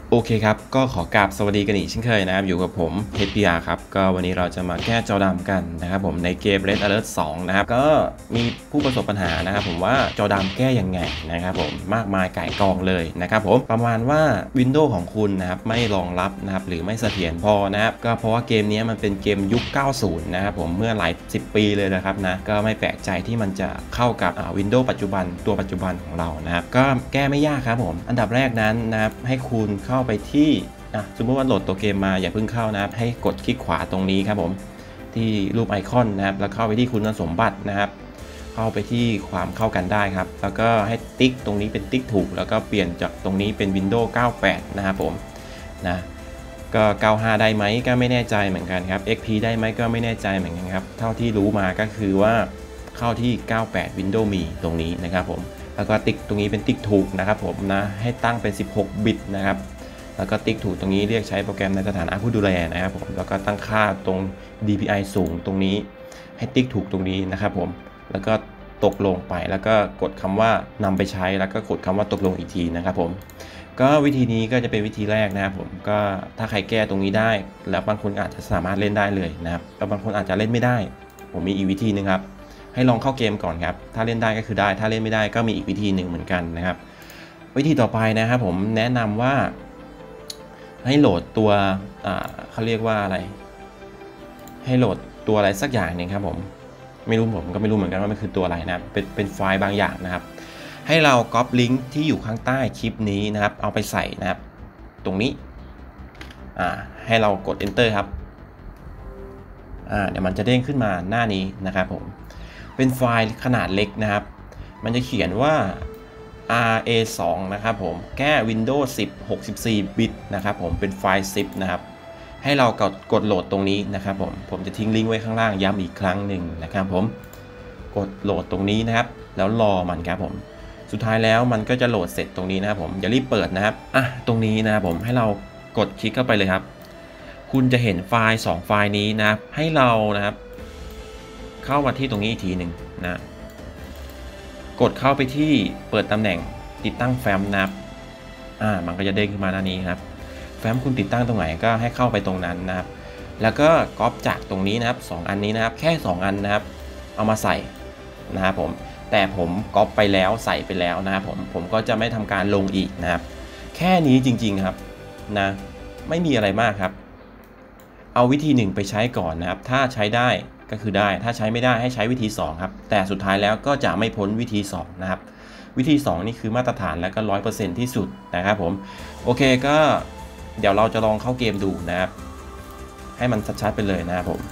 โอเคครับก็ขอกราบสวัสดีกันอีกเช่นเคยนะครับอยู่กับผม HPR ครับก็วันนี้เราจะมาแก้จอดำกันนะครับผมในเกม Red Alert 2นะครับก็มีผู้ประสบปัญหานะครับผมว่าจอดำแก้ยังไงนะครับผมมากมายไก่กองเลยนะครับผมประมาณว่า Windows ของคุณนะครับไม่รองรับนะครับหรือไม่เสถียรพอนะครับก็เพราะว่าเกมนี้มันเป็นเกมยุค 90 นะครับผมเมื่อหลาย10 ปีเลยนะครับนะก็ไม่แปลกใจที่มันจะเข้ากับWindows ปัจจุบันตัวปัจจุบันของเรานะครับก็แก้ไม่ยากครับผมอันดับแรกนั้นนะครับให้คุณเข้าไปที่สมมติว่าโหลดตัวเกมมาอย่าเพิ่งเข้านะครับให้กดคลิกขวาตรงนี้ครับผมที่รูปไอคอนนะครับแล้วเข้าไปที่คุณสมบัตินะครับเข้าไปที่ความเข้ากันได้ครับแล้วก็ให้ติ๊กตรงนี้เป็นติ๊กถูกแล้วก็เปลี่ยนจากตรงนี้เป็น Windows 98 นะครับผมนะก็95ได้ไหมก็ไม่แน่ใจเหมือนกันครับ XP ได้ไหมก็ไม่แน่ใจเหมือนกันครับเท่าที่รู้มาก็คือว่าเข้าที่98 Windows มีตรงนี้นะครับผมแล้วก็ติ๊กตรงนี้เป็นติ๊กถูกนะครับผมนะให้ตั้งเป็น16 บิตนะครับแล้วก็ติ๊กถูกตรงนี้เรียกใช้โปรแกรมในสถานะผู้ดูแลนะครับผมแล้วก็ตั้งค่าตรง DPI สูงตรงนี้ให้ติ๊กถูกตรงนี้นะครับผมแล้วก็ตกลงไปแล้วก็กดคำว่านำไปใช้แล้วก็กดคำว่าตกลงอีกทีนะครับผมก็วิธีนี้ก็จะเป็นวิธีแรกนะครับผมก็ถ้าใครแก้ตรงนี้ได้แล้วบางคนอาจจะสามารถเล่นได้เลยนะครับแต่บางคนอาจจะเล่นไม่ได้ผมมีอีกวิธีนึงครับให้ลองเข้าเกมก่อนครับถ้าเล่นได้ก็คือได้ถ้าเล่นไม่ได้ก็มีอีกวิธีหนึ่งเหมือนกันนะครับวิธีต่อไปนะครับผมแนะนำว่าให้โหลดตัวเขาเรียกว่าอะไรให้โหลดตัวอะไรสักอย่างหนึ่งครับผมก็ไม่รู้เหมือนกันว่ามันคือตัวอะไรนะเป็นไฟล์บางอย่างนะครับให้เราก๊อปลิงก์ที่อยู่ข้างใต้คลิปนี้นะครับเอาไปใส่นะครับตรงนี้ให้เรากด enter ครับเดี๋ยวมันจะเด้งขึ้นมาหน้านี้นะครับผมเป็นไฟล์ขนาดเล็กนะครับมันจะเขียนว่า RA2 นะครับผมแก้ Windows 10 64 บิตนะครับผมเป็นไฟล์ zip นะครับให้เรากดโหลดตรงนี้นะครับผมจะทิ้งลิงก์ไว้ข้างล่างย้ำอีกครั้งหนึ่งนะครับผมกดโหลดตรงนี้นะครับแล้วรอมันครับผมสุดท้ายแล้วมันก็จะโหลดเสร็จตรงนี้นะครับผมอย่ารีบเปิดนะครับตรงนี้นะครับผมให้เรากดคลิกเข้าไปเลยครับคุณจะเห็นไฟล์2ไฟล์นี้นะครับให้เรานะครับเข้ามาที่ตรงนี้อีกทีหนึ่งนะกดเข้าไปที่เปิดตำแหน่งติดตั้งแฟ้มนะครับมันก็จะเด้งขึ้นมาหน้านี้ครับแฟ้มคุณติดตั้งตรงไหนก็ให้เข้าไปตรงนั้นนะครับแล้วก็ก๊อปจากตรงนี้นะครับ2อันนี้นะครับแค่2อันนะครับเอามาใส่นะครับผมแต่ผมก๊อปไปแล้วใส่ไปแล้วนะครับผมก็จะไม่ทำการลงอีกนะครับแค่นี้จริงๆครับนะไม่มีอะไรมากครับเอาวิธี1ไปใช้ก่อนนะครับถ้าใช้ได้ก็คือได้ถ้าใช้ไม่ได้ให้ใช้วิธี2ครับแต่สุดท้ายแล้วก็จะไม่พ้นวิธี2นะครับวิธี2นี่คือมาตรฐานและก็ 100% ที่สุดนะครับผมโอเคก็เดี๋ยวเราจะลองเข้าเกมดูนะครับให้มันชัดๆไปเลยนะครับผม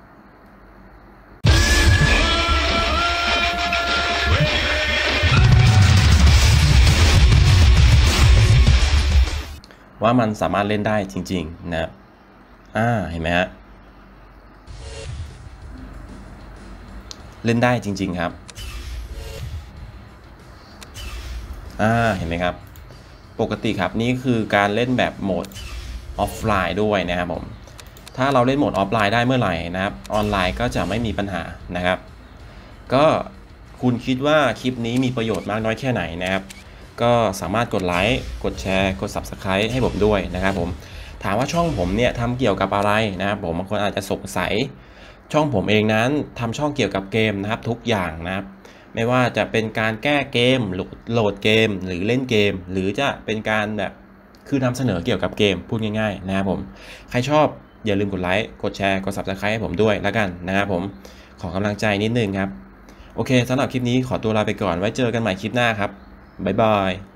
ว่ามันสามารถเล่นได้จริงๆนะเห็นไหมฮะเล่นได้จริงๆครับเห็นไหมครับปกติครับนี่คือการเล่นแบบโหมดออฟไลน์ด้วยนะครับผมถ้าเราเล่นโหมดออฟไลน์ได้เมื่อไหร่นะครับออนไลน์ก็จะไม่มีปัญหานะครับก็คุณคิดว่าคลิปนี้มีประโยชน์มากน้อยแค่ไหนนะครับก็สามารถกดไลค์กดแชร์กด Subscribe ให้ผมด้วยนะครับผมถามว่าช่องผมเนี่ยทำเกี่ยวกับอะไรนะครับผมบางคนอาจจะสงสัยช่องผมเองนั้นทำช่องเกี่ยวกับเกมนะครับทุกอย่างนะครับไม่ว่าจะเป็นการแก้เกมโหลดเกมหรือเล่นเกมหรือจะเป็นการแบบคือนำเสนอเกี่ยวกับเกมพูดง่ายๆนะครับผมใครชอบอย่าลืมกดไลค์กดแชร์กด Subscribe ให้ผมด้วยแล้วกันนะครับผมขอกำลังใจนิดนึงครับโอเคสำหรับคลิปนี้ขอตัวลาไปก่อนไว้เจอกันใหม่คลิปหน้าครับบ๊ายบาย